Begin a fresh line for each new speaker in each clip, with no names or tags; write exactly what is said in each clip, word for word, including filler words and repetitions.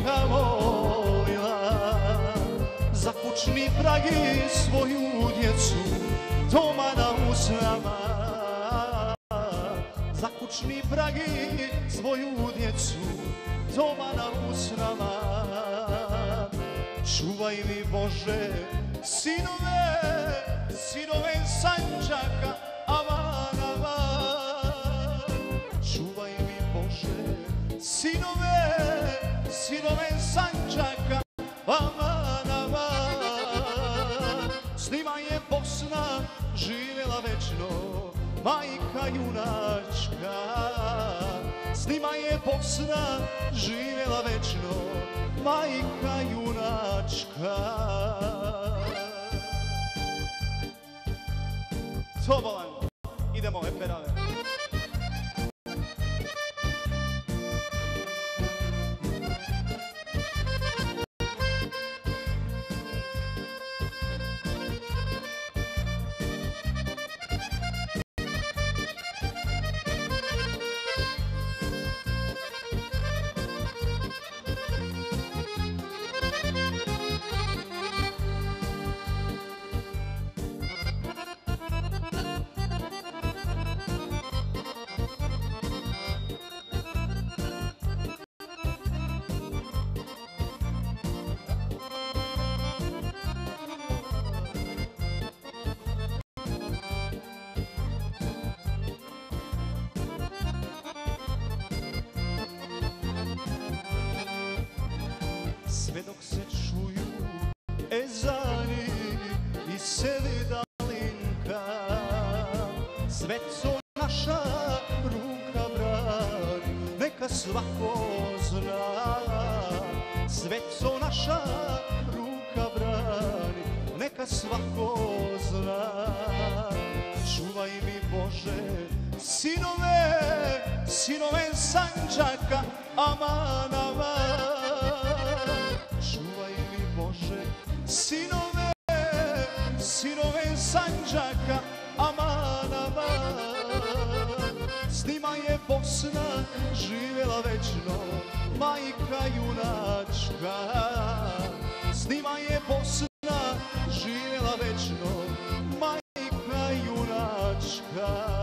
majka moja, za kućni prag i svoju djecu doma na usnama. Za kućni prag i svoju djecu doma na usnama. Čuvaj mi Bože sinove, sinove Sandžaka, aman, aman. Čuvaj mi Bože sinove, sinove Sandžaka, aman, aman. S njima je Bosna živjela večno, majka junačka. S njima je Bosna živjela večno, majka junačka. Tobolan, idemo eperave. Sve dok se čuju ezani i seli dalinka, sve co naša ruka brani, neka svako zna. Sve co naša ruka brani, neka svako zna. Čuvaj mi Bože sinove, sinove Sandžaka, aman, aman. Sinove, sinove Sandžaka, aman, aman. S njima je Bosna živjela večno, majka junačka. S njima je Bosna živjela večno, majka junačka.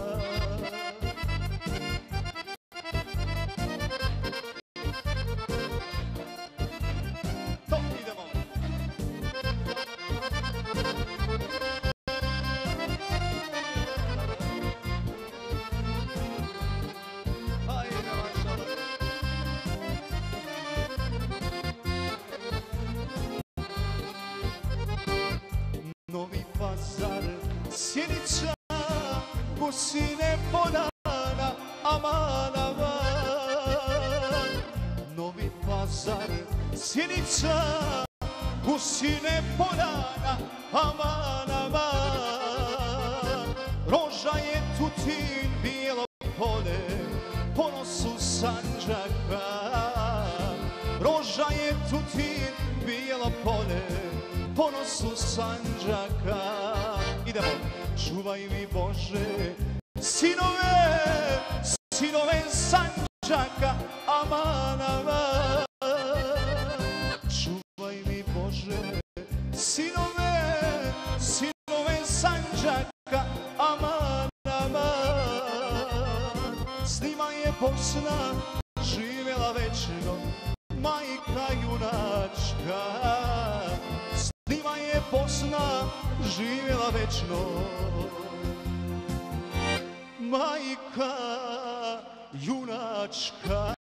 Novi Pazar, Sjenica, Gusine Poljana, aman, aman. Novi Pazar, Sjenica, Gusine Poljana, aman, aman. Roža je Tutin, bijelo polje, ponosu Sandžaka. Roža je Tutin, bijelo polje, ponosu Sandžaka. Idemo. Čuvaj mi Bože sinove, sinove Sandžaka, aman, aman. Čuvaj mi Bože sinove, sinove Sandžaka, aman, aman. S njima je Bosna živjela večno, majka junačka. S njima je Bosna živjela večno, majka junačka.